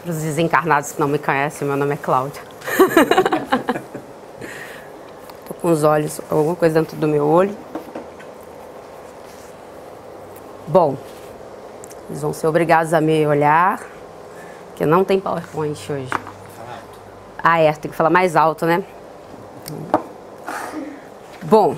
Para os desencarnados que não me conhecem, meu nome é Cláudia. Tô com os olhos, alguma coisa dentro do meu olho. Bom, eles vão ser obrigados a me olhar, porque não tem PowerPoint hoje. Ah, é, tem que falar mais alto, né? Bom,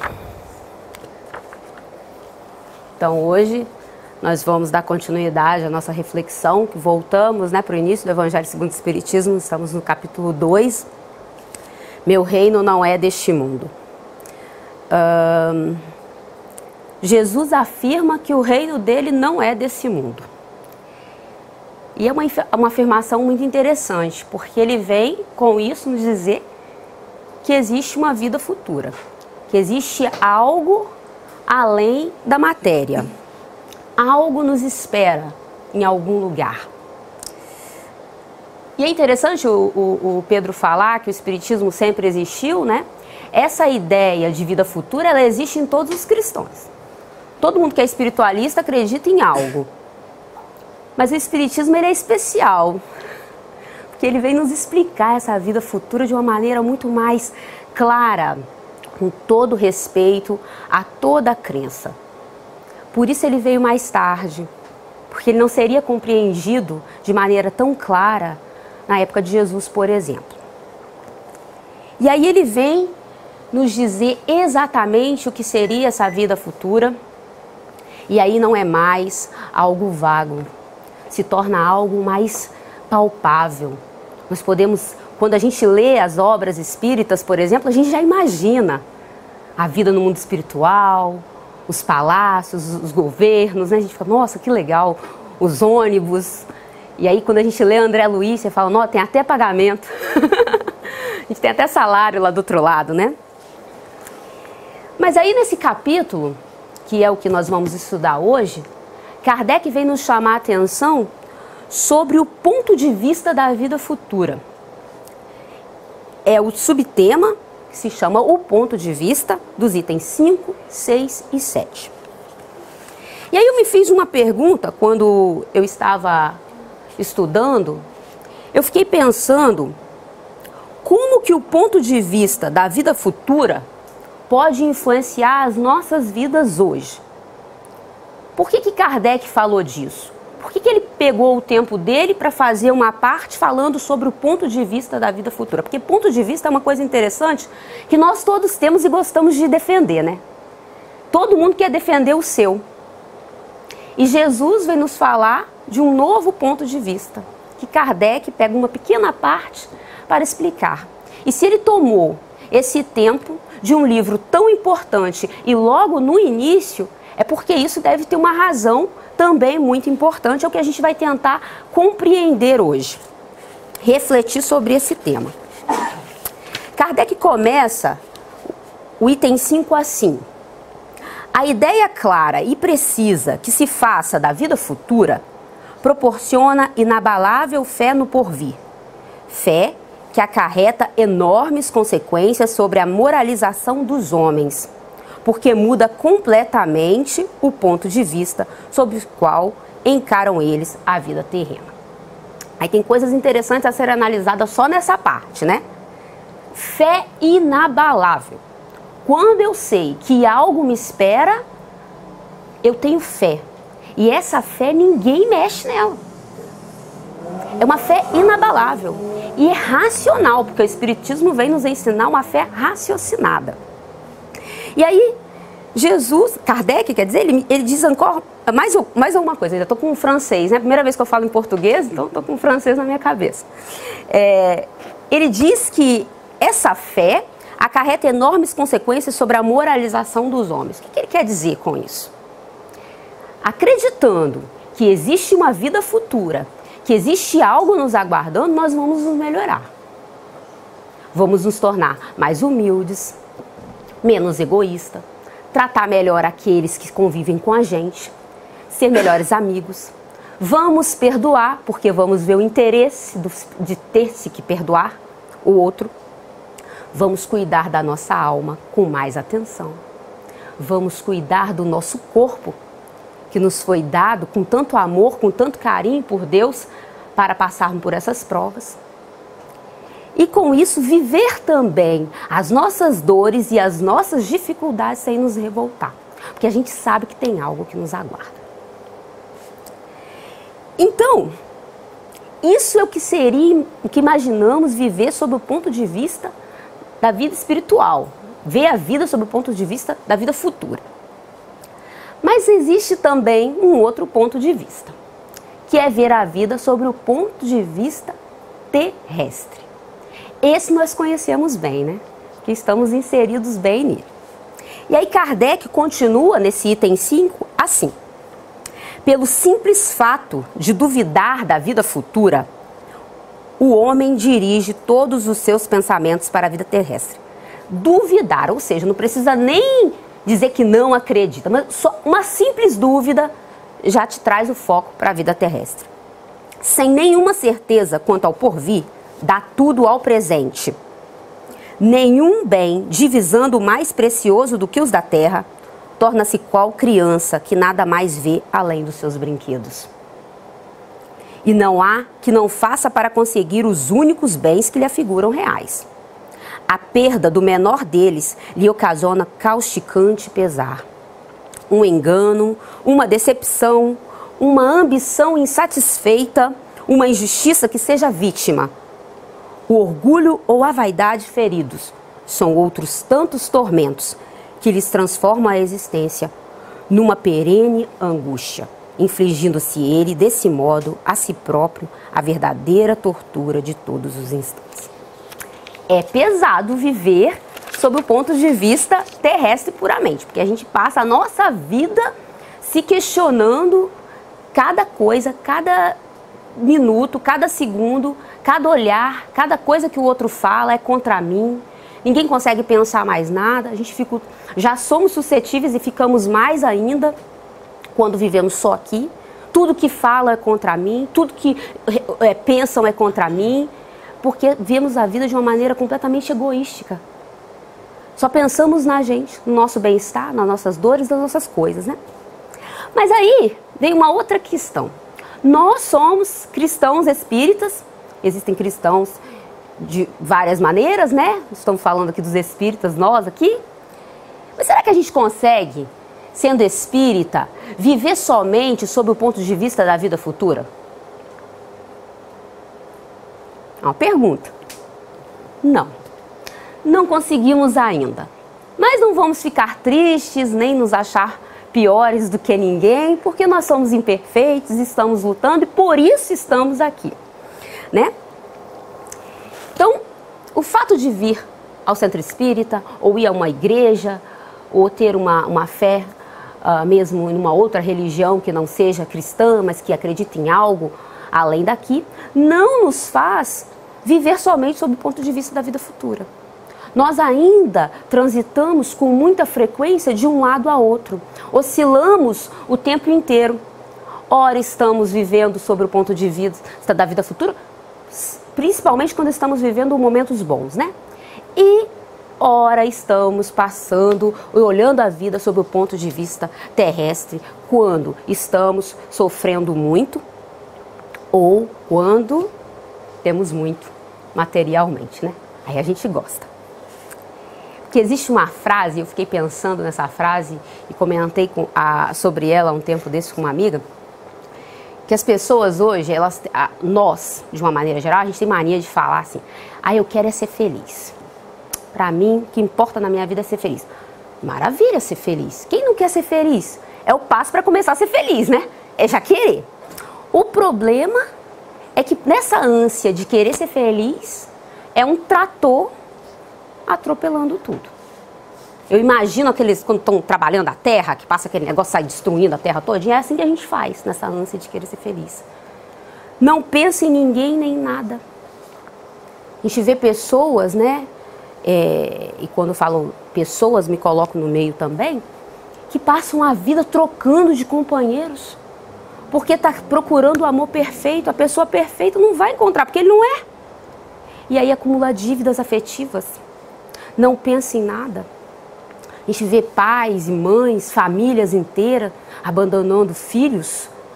então hoje nós vamos dar continuidade à nossa reflexão, que voltamos, né, para o início do Evangelho segundo o Espiritismo, estamos no capítulo 2, Meu reino não é deste mundo. Jesus afirma que o reino dele não é desse mundo. E é uma afirmação muito interessante, porque ele vem com isso nos dizer que existe uma vida futura, que existe algo além da matéria. Algo nos espera em algum lugar. E é interessante o Pedro falar que o Espiritismo sempre existiu, né? Essa ideia de vida futura, ela existe em todos os cristãos. Todo mundo que é espiritualista acredita em algo. Mas o Espiritismo, ele é especial, porque ele vem nos explicar essa vida futura de uma maneira muito mais clara, com todo respeito a toda a crença. Por isso ele veio mais tarde, porque ele não seria compreendido de maneira tão clara na época de Jesus, por exemplo. E aí ele vem nos dizer exatamente o que seria essa vida futura, e aí não é mais algo vago, se torna algo mais palpável. Nós podemos, quando a gente lê as obras espíritas, por exemplo, a gente já imagina a vida no mundo espiritual, os palácios, os governos, né? A gente fica, nossa, que legal, os ônibus. E aí quando a gente lê André Luiz, você fala, nossa, tem até pagamento. A gente tem até salário lá do outro lado, né? Mas aí nesse capítulo, que é o que nós vamos estudar hoje, Kardec vem nos chamar a atenção sobre o ponto de vista da vida futura. É o subtema que se chama o ponto de vista dos itens 5, 6 e 7. E aí eu me fiz uma pergunta quando eu estava estudando, eu fiquei pensando como que o ponto de vista da vida futura pode influenciar as nossas vidas hoje. Por que Kardec falou disso? Por que ele pegou o tempo dele para fazer uma parte falando sobre o ponto de vista da vida futura? Porque ponto de vista é uma coisa interessante que nós todos temos e gostamos de defender, né? Todo mundo quer defender o seu. E Jesus vem nos falar de um novo ponto de vista, que Kardec pega uma pequena parte para explicar. E se ele tomou esse tempo de um livro tão importante e logo no início, é porque isso deve ter uma razão também muito importante, é o que a gente vai tentar compreender hoje, refletir sobre esse tema. Kardec começa o item 5 assim: a ideia clara e precisa que se faça da vida futura proporciona inabalável fé no porvir, fé que acarreta enormes consequências sobre a moralização dos homens, porque muda completamente o ponto de vista sobre o qual encaram eles a vida terrena. Aí tem coisas interessantes a serem analisadas só nessa parte, né? Fé inabalável. Quando eu sei que algo me espera, eu tenho fé. E essa fé ninguém mexe nela. É uma fé inabalável. E é racional, porque o Espiritismo vem nos ensinar uma fé raciocinada. E aí, Kardec, quer dizer, ele diz encore, mais alguma coisa, ainda estou com um francês, né? Primeira vez que eu falo em português, então estou com um francês na minha cabeça. Ele diz que essa fé acarreta enormes consequências sobre a moralização dos homens. O que ele quer dizer com isso? Acreditando que existe uma vida futura, que existe algo nos aguardando, nós vamos nos melhorar. Vamos nos tornar mais humildes, menos egoísta, tratar melhor aqueles que convivem com a gente, ser melhores amigos. Vamos perdoar, porque vamos ver o interesse de ter-se que perdoar o outro. Vamos cuidar da nossa alma com mais atenção. Vamos cuidar do nosso corpo, que nos foi dado com tanto amor, com tanto carinho por Deus, para passarmos por essas provas. E com isso viver também as nossas dores e as nossas dificuldades sem nos revoltar. Porque a gente sabe que tem algo que nos aguarda. Então, isso é o que seria, o que imaginamos viver sob o ponto de vista da vida espiritual. Ver a vida sob o ponto de vista da vida futura. Mas existe também um outro ponto de vista, que é ver a vida sobre o ponto de vista terrestre. Esse nós conhecemos bem, né? Que estamos inseridos bem nele. E aí Kardec continua nesse item 5 assim. Pelo simples fato de duvidar da vida futura, o homem dirige todos os seus pensamentos para a vida terrestre. Duvidar, ou seja, não precisa nem dizer que não acredita, mas só uma simples dúvida já te traz o foco para a vida terrestre. Sem nenhuma certeza quanto ao porvir, dá tudo ao presente. Nenhum bem, divisando o mais precioso do que os da terra, torna-se qual criança que nada mais vê além dos seus brinquedos. E não há que não faça para conseguir os únicos bens que lhe afiguram reais. A perda do menor deles lhe ocasiona causticante pesar. Um engano, uma decepção, uma ambição insatisfeita, uma injustiça que seja vítima. O orgulho ou a vaidade feridos são outros tantos tormentos que lhes transformam a existência numa perene angústia, infligindo-se ele, desse modo, a si próprio, a verdadeira tortura de todos os instantes. É pesado viver sob o ponto de vista terrestre puramente, porque a gente passa a nossa vida se questionando cada coisa, cada minuto, cada segundo, cada olhar, cada coisa que o outro fala é contra mim. Ninguém consegue pensar mais nada, a gente fica, já somos suscetíveis e ficamos mais ainda quando vivemos só aqui. Tudo que fala é contra mim, tudo que pensam é contra mim, porque vemos a vida de uma maneira completamente egoística. Só pensamos na gente, no nosso bem-estar, nas nossas dores, nas nossas coisas, né? Mas aí vem uma outra questão. Nós somos cristãos espíritas, existem cristãos de várias maneiras, né? Estamos falando aqui dos espíritas, nós aqui. Mas será que a gente consegue, sendo espírita, viver somente sob o ponto de vista da vida futura? É uma pergunta. Não. Não conseguimos ainda. Mas não vamos ficar tristes, nem nos achar piores do que ninguém, porque nós somos imperfeitos, estamos lutando e por isso estamos aqui, né? Então, o fato de vir ao centro espírita, ou ir a uma igreja, ou ter uma fé, mesmo em uma outra religião que não seja cristã, mas que acredite em algo além daqui, não nos faz viver somente sob o ponto de vista da vida futura. Nós ainda transitamos com muita frequência de um lado a outro, oscilamos o tempo inteiro. Ora estamos vivendo sobre o ponto de vista da vida futura, principalmente quando estamos vivendo momentos bons, né? E ora estamos passando e olhando a vida sob o ponto de vista terrestre, quando estamos sofrendo muito ou quando temos muito materialmente, né? Aí a gente gosta. Porque existe uma frase, eu fiquei pensando nessa frase e comentei sobre ela um tempo desse com uma amiga, que as pessoas hoje, nós, de uma maneira geral, a gente tem mania de falar assim, eu quero é ser feliz. Pra mim, o que importa na minha vida é ser feliz. Maravilha ser feliz. Quem não quer ser feliz? É o passo para começar a ser feliz, né? É já querer. O problema é que nessa ânsia de querer ser feliz, é um trator atropelando tudo. Eu imagino aqueles, quando estão trabalhando a terra, que passa aquele negócio, sai destruindo a terra todinha, é assim que a gente faz, nessa ânsia de querer ser feliz. Não pensa em ninguém nem em nada. A gente vê pessoas, né, e quando eu falo pessoas, me coloco no meio também, que passam a vida trocando de companheiros, porque está procurando o amor perfeito, a pessoa perfeita não vai encontrar, porque ele não é. E aí acumula dívidas afetivas, não pensa em nada. A gente vê pais e mães, famílias inteiras abandonando filhos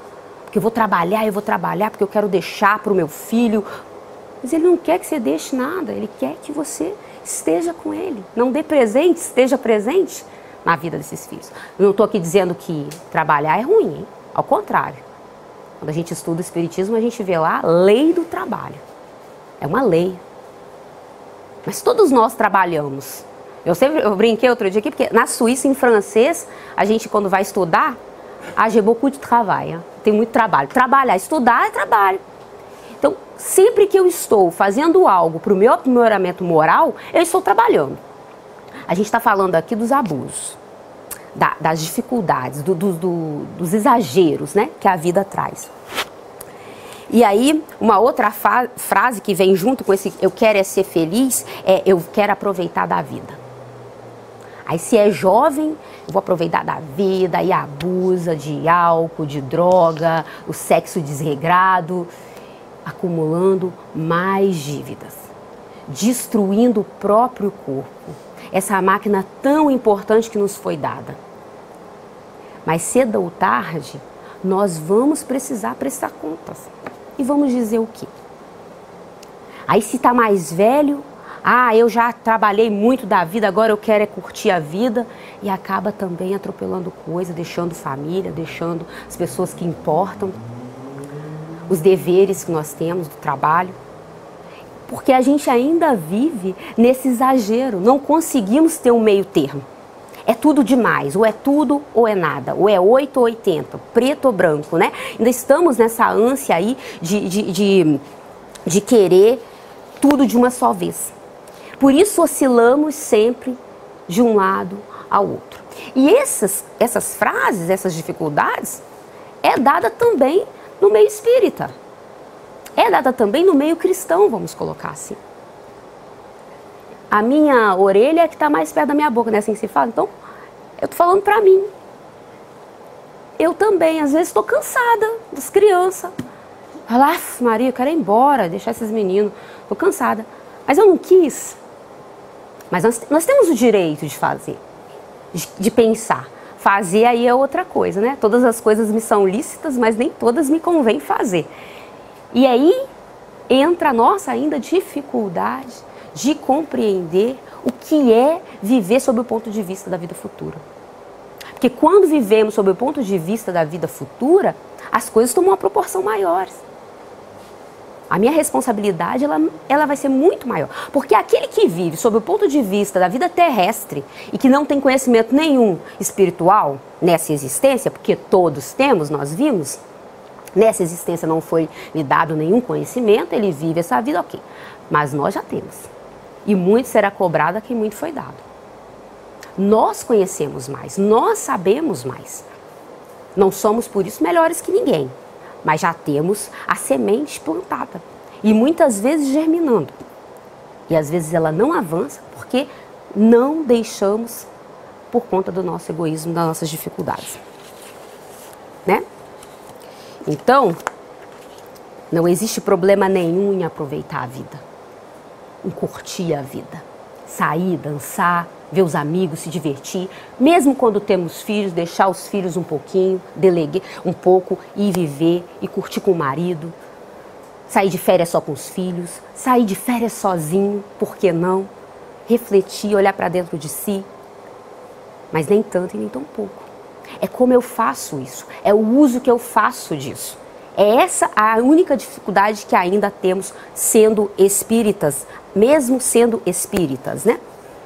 Porque eu vou trabalhar, porque eu quero deixar para o meu filho. Mas ele não quer que você deixe nada, ele quer que você esteja com ele. Não dê presente, esteja presente na vida desses filhos. Eu não estou aqui dizendo que trabalhar é ruim, hein? Ao contrário. Quando a gente estuda o Espiritismo, a gente vê lá a lei do trabalho. É uma lei. Mas todos nós trabalhamos. Eu brinquei outro dia aqui, porque na Suíça, em francês, a gente quando vai estudar, j'ai beaucoup de travail. Tem muito trabalho. Trabalhar, estudar é trabalho. Então, sempre que eu estou fazendo algo para o meu aprimoramento moral, eu estou trabalhando. A gente está falando aqui dos abusos, das dificuldades, dos exageros, né, que a vida traz. E aí, uma outra frase que vem junto com esse eu quero é ser feliz, é eu quero aproveitar da vida. Aí se é jovem, eu vou aproveitar da vida e abusa de álcool, de droga, o sexo desregrado, acumulando mais dívidas, destruindo o próprio corpo. Essa máquina tão importante que nos foi dada. Mas cedo ou tarde, nós vamos precisar prestar contas. E vamos dizer o quê? Aí se está mais velho, eu já trabalhei muito da vida, agora eu quero é curtir a vida. E acaba também atropelando coisa, deixando família, deixando as pessoas que importam, os deveres que nós temos do trabalho. Porque a gente ainda vive nesse exagero, não conseguimos ter um meio termo. É tudo demais, ou é tudo ou é nada, ou é 8 ou 80, preto ou branco, né? Ainda estamos nessa ânsia aí de querer tudo de uma só vez. Por isso oscilamos sempre de um lado ao outro. E essas frases, essas dificuldades, é dada também no meio espírita. É dada também no meio cristão, vamos colocar assim. A minha orelha é que está mais perto da minha boca, né? Assim que se fala. Então, eu estou falando para mim. Eu também, às vezes, estou cansada das crianças. Fala, Maria, eu quero ir embora, deixar esses meninos. Estou cansada. Mas eu não quis. Mas nós temos o direito de fazer, de pensar. Fazer aí é outra coisa, né? Todas as coisas me são lícitas, mas nem todas me convém fazer. E aí entra a nossa ainda dificuldade de compreender o que é viver sob o ponto de vista da vida futura. Porque quando vivemos sob o ponto de vista da vida futura, as coisas tomam uma proporção maior. A minha responsabilidade ela vai ser muito maior. Porque aquele que vive sob o ponto de vista da vida terrestre e que não tem conhecimento nenhum espiritual nessa existência, porque todos temos, nós vimos, nessa existência não foi lhe dado nenhum conhecimento, ele vive essa vida, ok. Mas nós já temos. E muito será cobrado a quem muito foi dado. Nós conhecemos mais, nós sabemos mais. Não somos por isso melhores que ninguém, mas já temos a semente plantada e muitas vezes germinando. E às vezes ela não avança porque não deixamos por conta do nosso egoísmo, das nossas dificuldades. Né? Então, não existe problema nenhum em aproveitar a vida, em curtir a vida, sair, dançar, ver os amigos, se divertir, mesmo quando temos filhos, deixar os filhos um pouquinho, delegar um pouco e viver e curtir com o marido, sair de férias só com os filhos, sair de férias sozinho, por que não? Refletir, olhar para dentro de si, mas nem tanto e nem tão pouco. É como eu faço isso, é o uso que eu faço disso. É essa a única dificuldade que ainda temos sendo espíritas, mesmo sendo espíritas, né?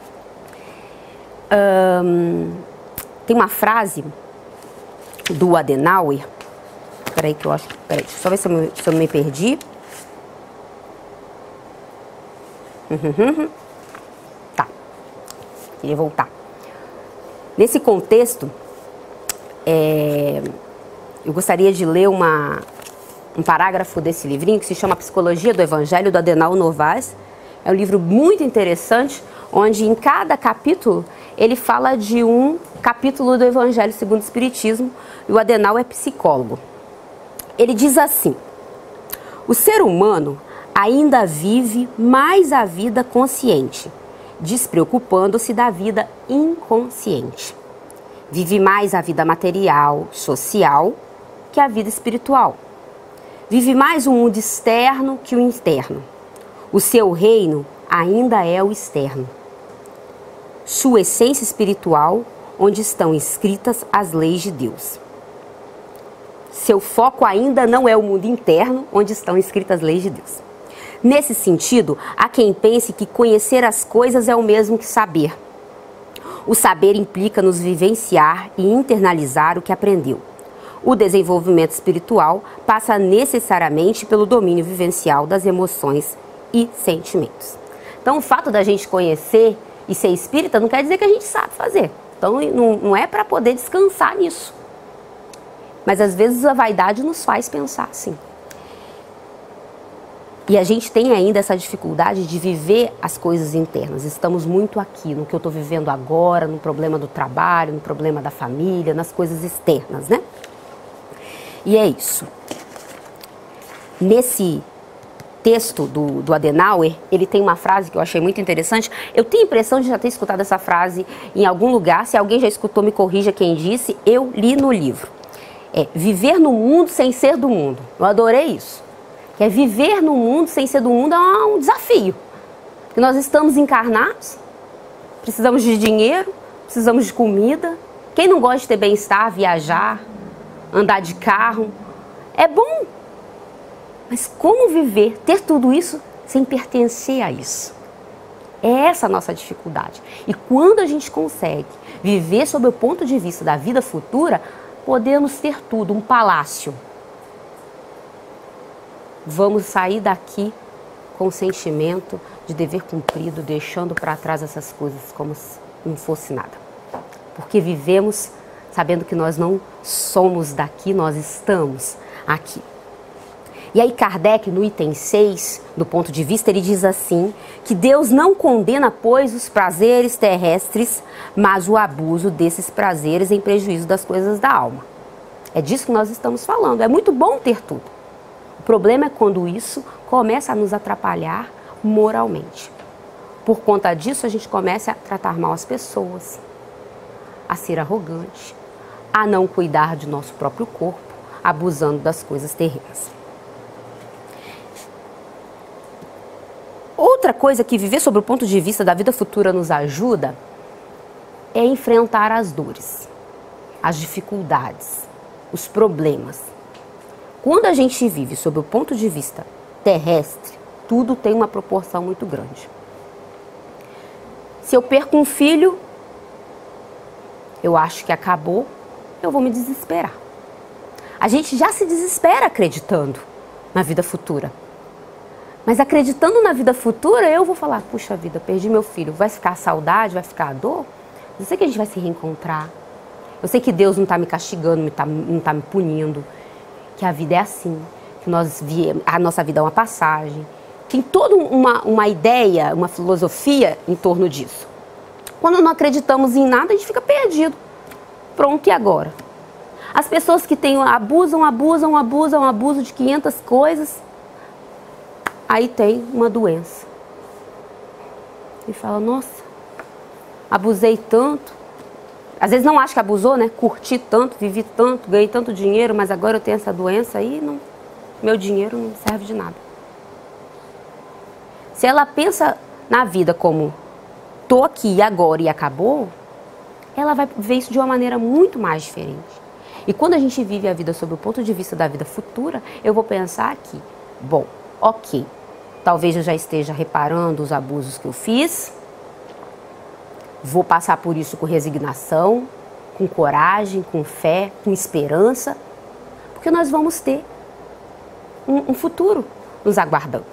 Tem uma frase do Adenauer, peraí que eu acho, peraí, deixa eu só ver se eu me perdi. Tá, queria voltar. Nesse contexto, eu gostaria de ler um parágrafo desse livrinho que se chama Psicologia do Evangelho, do Adenauer Novaes. É um livro muito interessante, onde em cada capítulo ele fala de um capítulo do Evangelho segundo o Espiritismo, e o Adenauer é psicólogo. Ele diz assim: o ser humano ainda vive mais a vida consciente, despreocupando-se da vida inconsciente. Vive mais a vida material, social, que a vida espiritual. Vive mais o mundo externo que o interno. O seu reino ainda é o externo. Sua essência espiritual, onde estão escritas as leis de Deus. Seu foco ainda não é o mundo interno, onde estão escritas as leis de Deus. Nesse sentido, há quem pense que conhecer as coisas é o mesmo que saber. O saber implica nos vivenciar e internalizar o que aprendeu. O desenvolvimento espiritual passa necessariamente pelo domínio vivencial das emoções e sentimentos. Então, o fato da gente conhecer e ser espírita não quer dizer que a gente sabe fazer. Então, não é para poder descansar nisso. Mas, às vezes, a vaidade nos faz pensar assim. E a gente tem ainda essa dificuldade de viver as coisas internas. Estamos muito aqui, no que eu estou vivendo agora, no problema do trabalho, no problema da família, nas coisas externas, né? E é isso. Nesse texto do Adenauer, ele tem uma frase que eu achei muito interessante. Eu tenho a impressão de já ter escutado essa frase em algum lugar. Se alguém já escutou, me corrija quem disse. Eu li no livro. É viver no mundo sem ser do mundo. Eu adorei isso. Que é viver no mundo sem ser do mundo é um desafio. Porque nós estamos encarnados, precisamos de dinheiro, precisamos de comida. Quem não gosta de ter bem-estar, viajar, andar de carro, é bom. Mas como viver, ter tudo isso sem pertencer a isso? É essa a nossa dificuldade. E quando a gente consegue viver sob o ponto de vista da vida futura, podemos ter tudo, um palácio. Vamos sair daqui com o sentimento de dever cumprido, deixando para trás essas coisas como se não fosse nada. Porque vivemos sabendo que nós não somos daqui, nós estamos aqui. E aí Kardec, no item 6, do ponto de vista, ele diz assim, que Deus não condena, pois, os prazeres terrestres, mas o abuso desses prazeres em prejuízo das coisas da alma. É disso que nós estamos falando. É muito bom ter tudo. O problema é quando isso começa a nos atrapalhar moralmente. Por conta disso, a gente começa a tratar mal as pessoas, a ser arrogante, a não cuidar de nosso próprio corpo, abusando das coisas terrenas. Outra coisa que viver sob o ponto de vista da vida futura nos ajuda é enfrentar as dores, as dificuldades, os problemas. Quando a gente vive sob o ponto de vista terrestre, tudo tem uma proporção muito grande. Se eu perco um filho, eu acho que acabou, eu vou me desesperar. A gente já se desespera acreditando na vida futura. Mas acreditando na vida futura, eu vou falar, puxa vida, perdi meu filho, vai ficar a saudade, vai ficar a dor? Eu sei que a gente vai se reencontrar. Eu sei que Deus não está me castigando, não está me punindo. Que a vida é assim, que a nossa vida é uma passagem. Tem toda uma ideia, uma filosofia em torno disso. Quando não acreditamos em nada, a gente fica perdido. Pronto, e agora? As pessoas que abusam de 500 coisas, aí tem uma doença. E fala, nossa, abusei tanto. Às vezes não acha que abusou, né? Curti tanto, vivi tanto, ganhei tanto dinheiro, mas agora eu tenho essa doença e meu dinheiro não serve de nada. Se ela pensa na vida como tô aqui agora e acabou, ela vai ver isso de uma maneira muito mais diferente. E quando a gente vive a vida sob o ponto de vista da vida futura, eu vou pensar aqui, bom, ok, talvez eu já esteja reparando os abusos que eu fiz, vou passar por isso com resignação, com coragem, com fé, com esperança, porque nós vamos ter um futuro nos aguardando.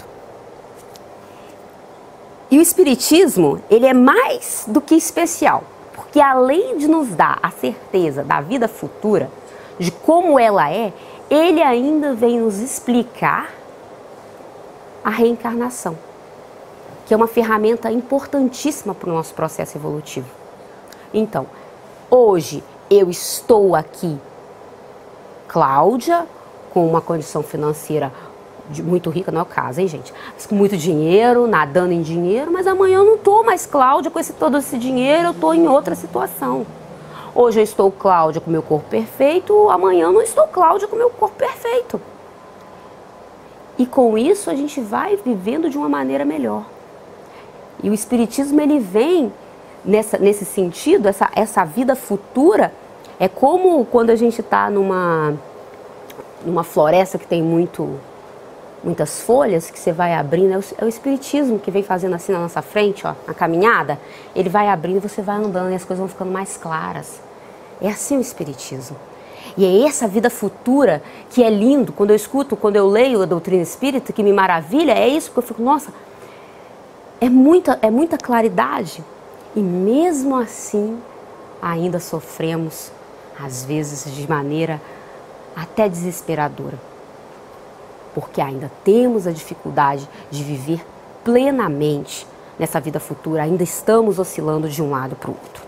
E o Espiritismo, ele é mais do que especial, porque além de nos dar a certeza da vida futura, de como ela é, ele ainda vem nos explicar a reencarnação, que é uma ferramenta importantíssima para o nosso processo evolutivo. Então, hoje eu estou aqui, Cláudia, com uma condição financeira muito rica, não é o caso, hein, gente? Mas com muito dinheiro, nadando em dinheiro, mas amanhã eu não estou mais Cláudia com todo esse dinheiro, eu estou em outra situação. Hoje eu estou Cláudia com meu corpo perfeito, amanhã eu não estou Cláudia com meu corpo perfeito. E com isso a gente vai vivendo de uma maneira melhor. E o Espiritismo, ele vem nesse sentido, essa vida futura, é como quando a gente está numa floresta que tem muitas folhas, que você vai abrindo, é o Espiritismo que vem fazendo assim na nossa frente, ó, na caminhada, ele vai abrindo e você vai andando e as coisas vão ficando mais claras. É assim o Espiritismo. E é essa vida futura que é lindo, quando eu escuto, quando eu leio a doutrina espírita, que me maravilha, é isso que eu fico, nossa, é muita claridade. E mesmo assim, ainda sofremos, às vezes de maneira até desesperadora. Porque ainda temos a dificuldade de viver plenamente nessa vida futura, ainda estamos oscilando de um lado para o outro.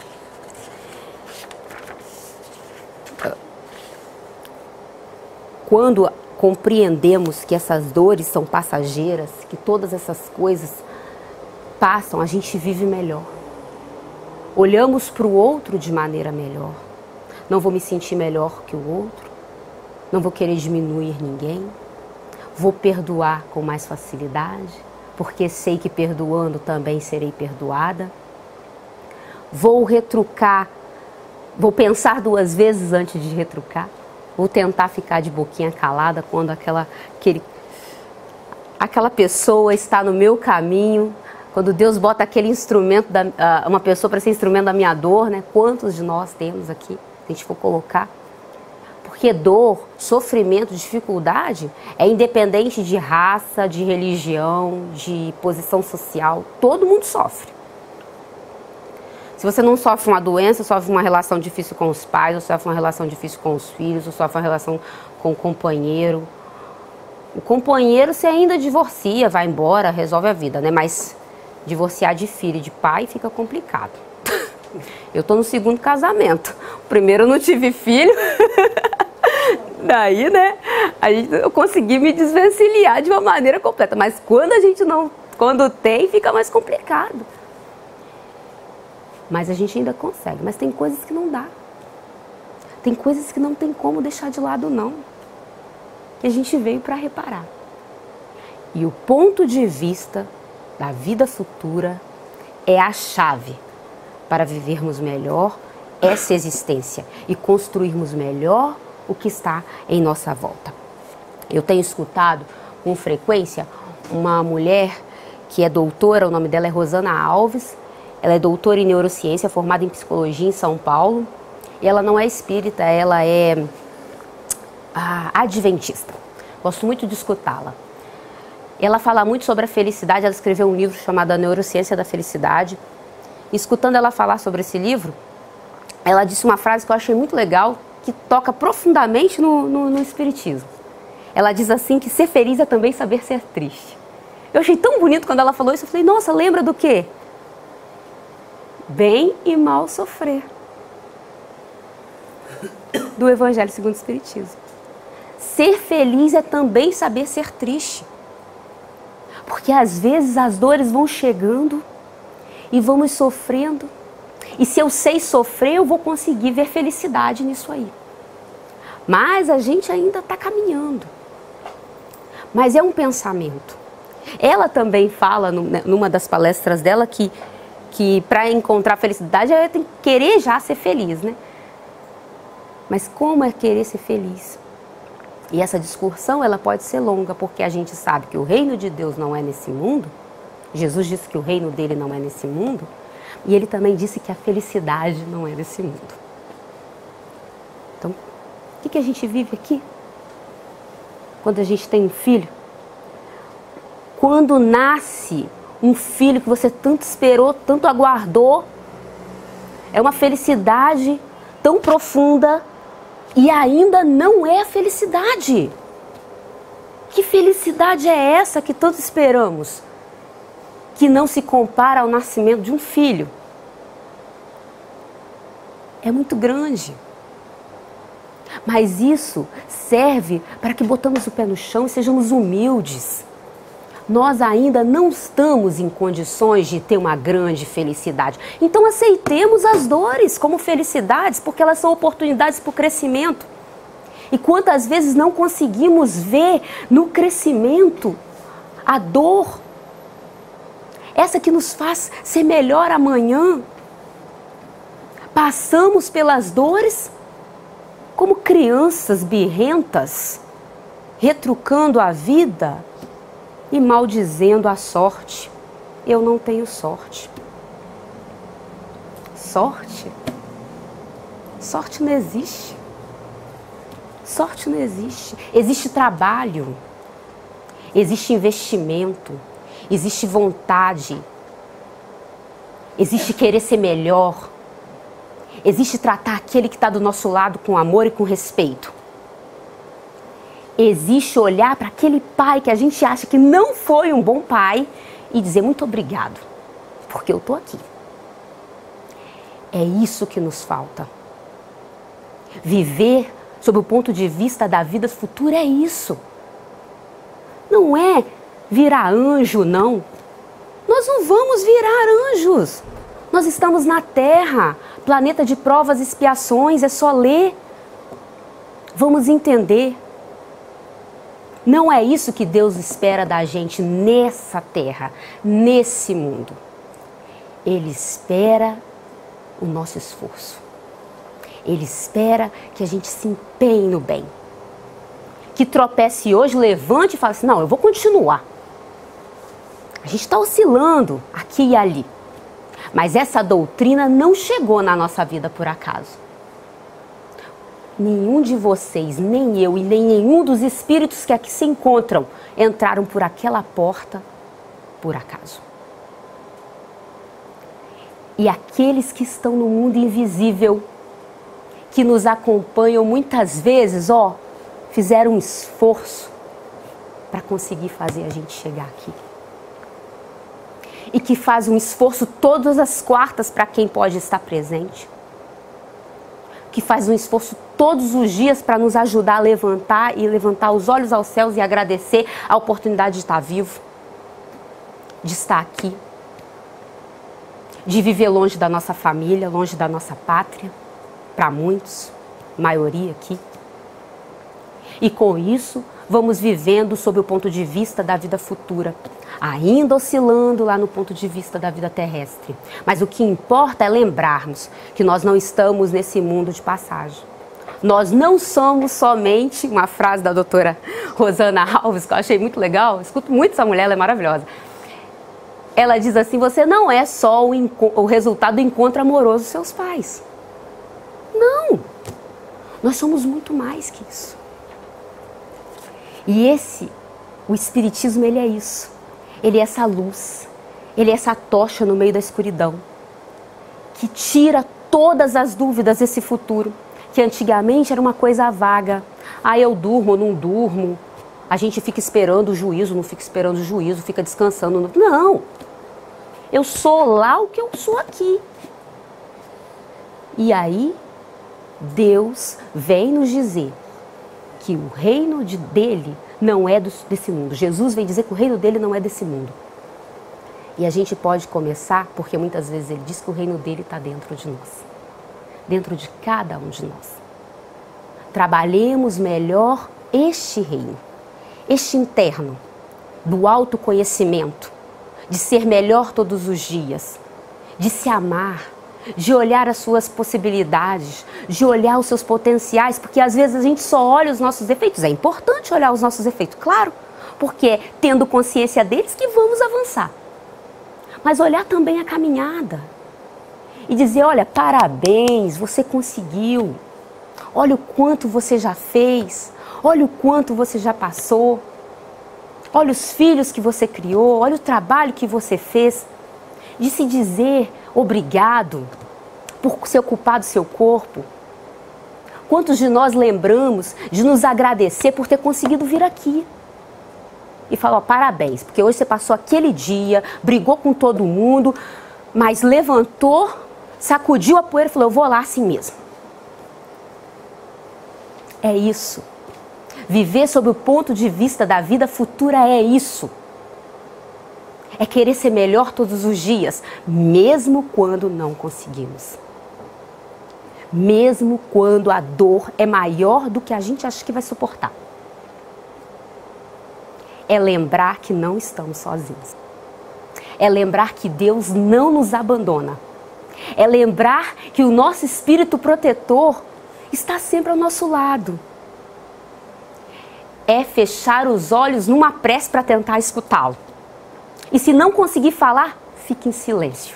Quando compreendemos que essas dores são passageiras, que todas essas coisas passam, a gente vive melhor. Olhamos para o outro de maneira melhor. Não vou me sentir melhor que o outro. Não vou querer diminuir ninguém. Vou perdoar com mais facilidade, porque sei que perdoando também serei perdoada. Vou retrucar, vou pensar 2 vezes antes de retrucar. Vou tentar ficar de boquinha calada quando aquela pessoa está no meu caminho, quando Deus bota aquele instrumento, uma pessoa para ser instrumento da minha dor, né? Quantos de nós temos aqui, se a gente for colocar? Porque dor, sofrimento, dificuldade é independente de raça, de religião, de posição social, todo mundo sofre. Se você não sofre uma doença, sofre uma relação difícil com os pais, ou sofre uma relação difícil com os filhos, ou sofre uma relação com o companheiro. O companheiro você ainda divorcia, vai embora, resolve a vida, né? Mas divorciar de filho e de pai fica complicado. Eu tô no 2º casamento. O primeiro eu não tive filho. Daí, né? Eu consegui me desvencilhar de uma maneira completa. Mas quando tem, fica mais complicado. Mas a gente ainda consegue. Mas tem coisas que não dá. Tem coisas que não tem como deixar de lado, não. E a gente veio para reparar. E o ponto de vista da vida futura é a chave para vivermos melhor essa existência e construirmos melhor o que está em nossa volta. Eu tenho escutado com frequência uma mulher que é doutora, o nome dela é Rosana Alves. Ela é doutora em neurociência, formada em psicologia em São Paulo. E ela não é espírita, ela é adventista. Gosto muito de escutá-la. Ela fala muito sobre a felicidade, ela escreveu um livro chamado A Neurociência da Felicidade. E escutando ela falar sobre esse livro, ela disse uma frase que eu achei muito legal, que toca profundamente no espiritismo. Ela diz assim que ser feliz é também saber ser triste. Eu achei tão bonito quando ela falou isso, eu falei, nossa, lembra do quê? Bem e mal sofrer. Do Evangelho segundo o Espiritismo. Ser feliz é também saber ser triste. Porque às vezes as dores vão chegando e vamos sofrendo. E se eu sei sofrer, eu vou conseguir ver felicidade nisso aí. Mas a gente ainda está caminhando. Mas é um pensamento. Ela também fala, numa das palestras dela, que para encontrar felicidade, ela tem que querer já ser feliz, né? Mas como é querer ser feliz? E essa discussão, ela pode ser longa, porque a gente sabe que o reino de Deus não é nesse mundo. Jesus disse que o reino dele não é nesse mundo. E ele também disse que a felicidade não é nesse mundo. Então, o que a gente vive aqui? Quando a gente tem um filho? Quando nasce um filho que você tanto esperou, tanto aguardou, é uma felicidade tão profunda e ainda não é a felicidade. Que felicidade é essa que tanto esperamos? Que não se compara ao nascimento de um filho. É muito grande. Mas isso serve para que botamos o pé no chão e sejamos humildes. nós ainda não estamos em condições de ter uma grande felicidade. Então aceitemos as dores como felicidades, porque elas são oportunidades para o crescimento. E quantas vezes não conseguimos ver no crescimento a dor, essa que nos faz ser melhor amanhã. Passamos pelas dores como crianças birrentas, retrucando a vida e maldizendo a sorte. Eu não tenho sorte. Sorte? Sorte não existe. Sorte não existe. Existe trabalho, existe investimento, existe vontade, existe querer ser melhor, existe tratar aquele que está do nosso lado com amor e com respeito. Existe olhar para aquele pai que a gente acha que não foi um bom pai e dizer muito obrigado, porque eu estou aqui. É isso que nos falta. Viver sob o ponto de vista da vida futura é isso. Não é virar anjo, não. Nós não vamos virar anjos. Nós estamos na Terra, planeta de provas e expiações, é só ler. Vamos entender. Não é isso que Deus espera da gente nessa terra, nesse mundo. Ele espera o nosso esforço. Ele espera que a gente se empenhe no bem. Que tropece hoje, levante e fale assim, não, eu vou continuar. A gente está oscilando aqui e ali. Mas essa doutrina não chegou na nossa vida por acaso. Nenhum de vocês, nem eu e nem nenhum dos espíritos que aqui se encontram entraram por aquela porta por acaso. E aqueles que estão no mundo invisível, que nos acompanham muitas vezes, fizeram um esforço para conseguir fazer a gente chegar aqui. E que faz um esforço todas as quartas para quem pode estar presente. Que faz um esforço todos os dias para nos ajudar a levantar e levantar os olhos aos céus e agradecer a oportunidade de estar vivo, de estar aqui, de viver longe da nossa família, longe da nossa pátria, para muitos, maioria aqui. E com isso, vamos vivendo sob o ponto de vista da vida futura, ainda oscilando lá no ponto de vista da vida terrestre. Mas o que importa é lembrarmos que nós não estamos nesse mundo de passagem. Nós não somos somente, uma frase da doutora Rosana Alves, que eu achei muito legal, eu escuto muito essa mulher, ela é maravilhosa. Ela diz assim, você não é só o resultado do encontro amoroso dos seus pais. Não, nós somos muito mais que isso. E o Espiritismo, ele é isso. Ele é essa luz, ele é essa tocha no meio da escuridão, que tira todas as dúvidas desse futuro, que antigamente era uma coisa vaga. Eu durmo ou não durmo, a gente fica esperando o juízo, não fica esperando o juízo, fica descansando. Não, eu sou lá o que eu sou aqui. E aí, Deus vem nos dizer que o reino dele não é desse mundo. Jesus vem dizer que o reino dele não é desse mundo. E a gente pode começar, porque muitas vezes ele diz que o reino dele está dentro de nós. Dentro de cada um de nós. Trabalhemos melhor este reino. Este interno, do autoconhecimento, de ser melhor todos os dias, de se amar, de olhar as suas possibilidades, de olhar os seus potenciais, porque às vezes a gente só olha os nossos defeitos. É importante olhar os nossos defeitos, claro, porque é tendo consciência deles que vamos avançar. Mas olhar também a caminhada e dizer, olha, parabéns, você conseguiu, olha o quanto você já fez, olha o quanto você já passou, olha os filhos que você criou, olha o trabalho que você fez, de se dizer obrigado por se ocupar do seu corpo. Quantos de nós lembramos de nos agradecer por ter conseguido vir aqui? E falar, parabéns, porque hoje você passou aquele dia, brigou com todo mundo, mas levantou, sacudiu a poeira e falou, eu vou lá assim mesmo. É isso. Viver sob o ponto de vista da vida futura é isso. É querer ser melhor todos os dias, mesmo quando não conseguimos. Mesmo quando a dor é maior do que a gente acha que vai suportar. É lembrar que não estamos sozinhos. É lembrar que Deus não nos abandona. É lembrar que o nosso espírito protetor está sempre ao nosso lado. É fechar os olhos numa prece para tentar escutá-lo. E se não conseguir falar, fique em silêncio.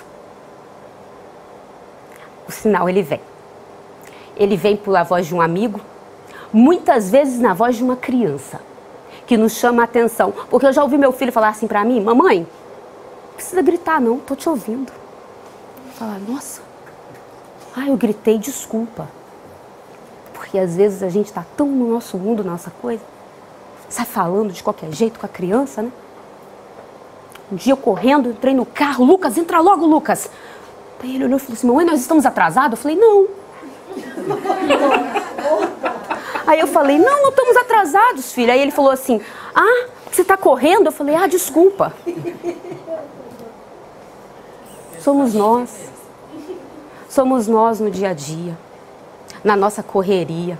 O sinal, ele vem. Ele vem pela voz de um amigo, muitas vezes na voz de uma criança, que nos chama a atenção. Porque eu já ouvi meu filho falar assim para mim: mamãe, não precisa gritar não, tô te ouvindo. Falar, nossa, eu gritei, desculpa. Porque às vezes a gente está tão no nosso mundo, nossa coisa, sai falando de qualquer jeito com a criança, né? Um dia eu correndo, entrei no carro, Lucas, entra logo, Lucas. Daí ele olhou e falou assim: mamãe, nós estamos atrasados? Eu falei, não. Aí eu falei, não estamos atrasados, filha. Aí ele falou assim, você está correndo? Eu falei, desculpa. Somos nós. Somos nós no dia a dia, na nossa correria.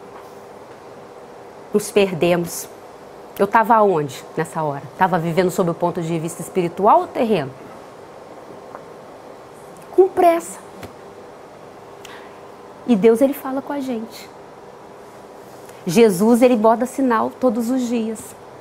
Nos perdemos. Eu estava onde nessa hora? Estava vivendo sob o ponto de vista espiritual ou terreno? Com pressa. E Deus, ele fala com a gente. Jesus, ele bota sinal todos os dias.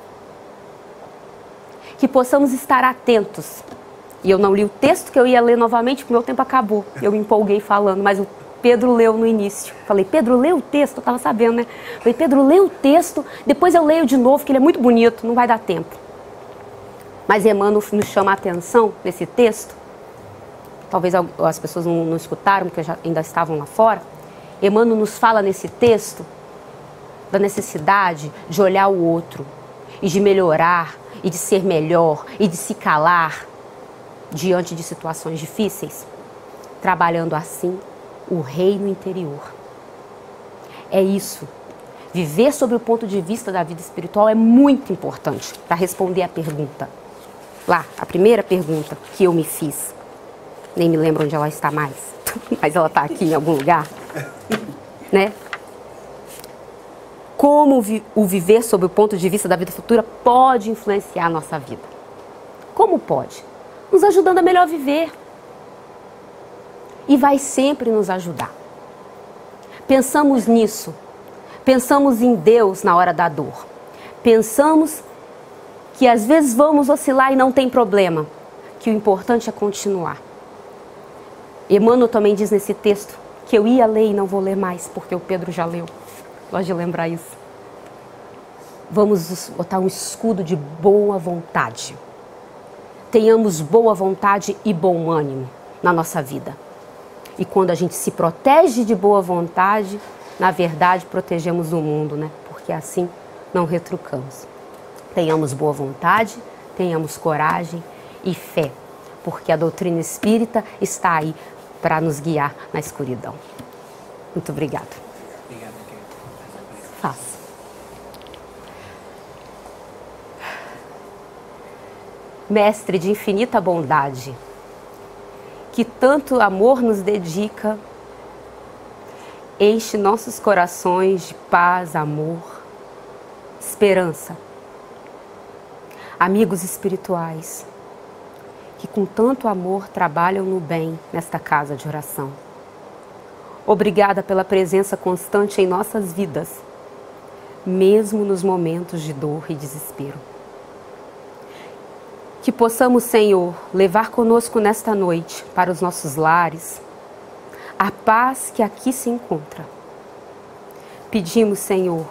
Que possamos estar atentos. E eu não li o texto que eu ia ler novamente, porque o meu tempo acabou. Eu me empolguei falando, mas o Pedro leu no início. Falei, Pedro, lê o texto. Eu estava sabendo, né? Falei, Pedro, lê o texto, depois eu leio de novo, que ele é muito bonito, não vai dar tempo. Mas Emmanuel nos chama a atenção nesse texto. Talvez as pessoas não escutaram, porque ainda estavam lá fora. Emmanuel nos fala nesse texto da necessidade de olhar o outro e de melhorar, e de ser melhor, e de se calar diante de situações difíceis, trabalhando assim o reino interior. É isso. Viver sob o ponto de vista da vida espiritual é muito importante para responder a pergunta. Lá, a primeira pergunta que eu me fiz. Nem me lembro onde ela está mais, mas ela está aqui em algum lugar, né? Como o viver sob o ponto de vista da vida futura pode influenciar a nossa vida? Como pode? Nos ajudando a melhor viver. E vai sempre nos ajudar. Pensamos nisso. Pensamos em Deus na hora da dor. Pensamos que às vezes vamos oscilar e não tem problema. Que o importante é continuar. Emmanuel também diz nesse texto que eu ia ler e não vou ler mais, porque o Pedro já leu. Gosto de lembrar isso. Vamos botar um escudo de boa vontade. Tenhamos boa vontade e bom ânimo na nossa vida. E quando a gente se protege de boa vontade, na verdade protegemos o mundo, né? Porque assim não retrucamos. Tenhamos boa vontade, tenhamos coragem e fé, porque a doutrina espírita está aí para nos guiar na escuridão. Muito obrigada. Faça. Mestre de infinita bondade, que tanto amor nos dedica, enche nossos corações de paz, amor, esperança. Amigos espirituais, que com tanto amor trabalham no bem nesta casa de oração. Obrigada pela presença constante em nossas vidas, mesmo nos momentos de dor e desespero. Que possamos, Senhor, levar conosco nesta noite para os nossos lares a paz que aqui se encontra. Pedimos, Senhor,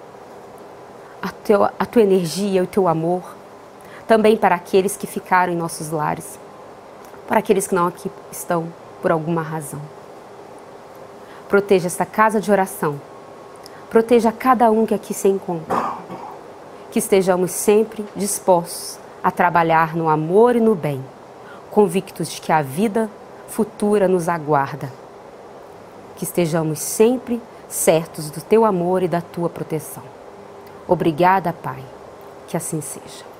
a tua energia e o teu amor também para aqueles que ficaram em nossos lares, para aqueles que não aqui estão por alguma razão. Proteja esta casa de oração, proteja cada um que aqui se encontra, que estejamos sempre dispostos a trabalhar no amor e no bem, convictos de que a vida futura nos aguarda. Que estejamos sempre certos do teu amor e da tua proteção. Obrigada, Pai, que assim seja.